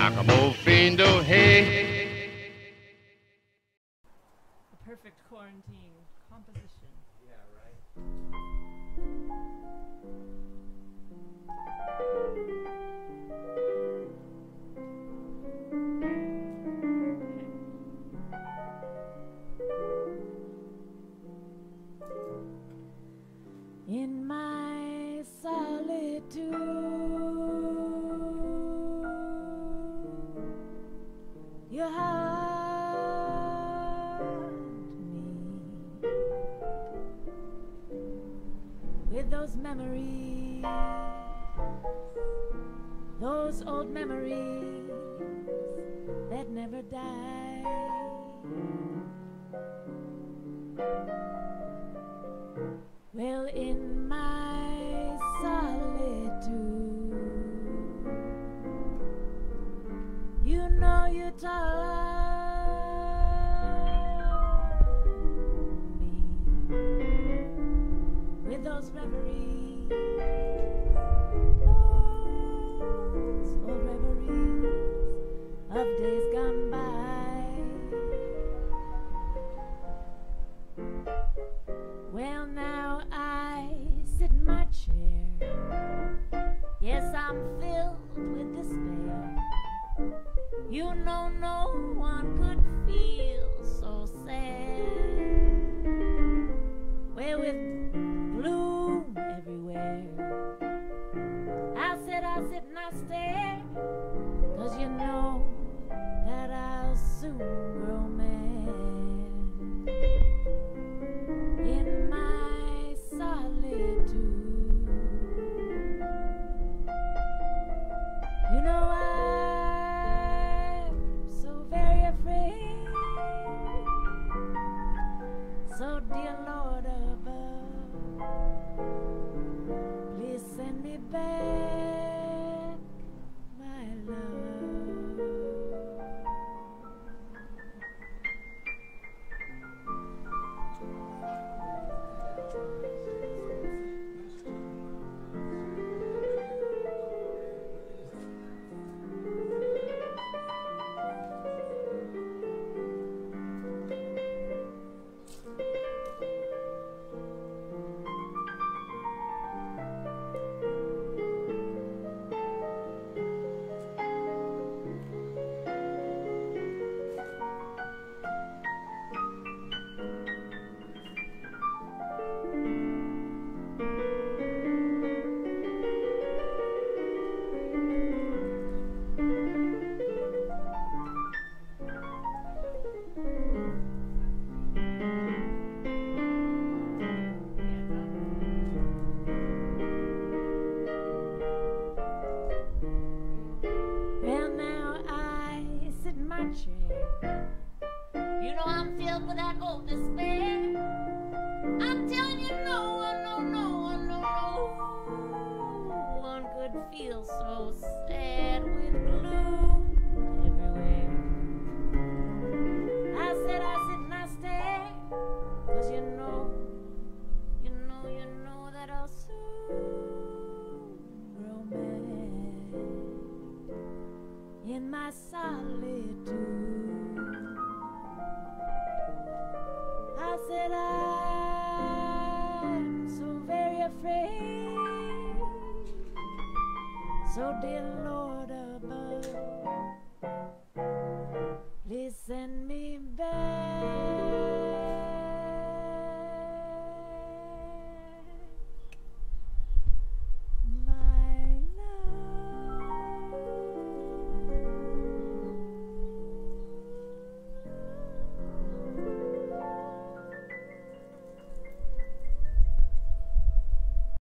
Giacomo Findo, hey. The perfect quarantine composition. Yeah, right. In my solitude, you haunt me with those memories, those old memories that never die. Well, in my solitude, you know you taught me with those reveries, those old reveries of days gone by. Well, now I sit in my chair. Yes, I'm filled with despair. You know, no one could feel so sad. Well, with gloom everywhere, I sit and I stare, 'cause you know that I'll soon grow mad. In my solitude, you know I'm so very afraid. So dear Lord above, please send me back my love. Well, now I sit in my chair. You know I'm filled with that old despair. I'm telling you, no one could feel so sad with gloom everywhere. I sit and I stare, 'cause you know that I'll soon grow mad. In my solitude, I said I'm so very afraid. So dear Lord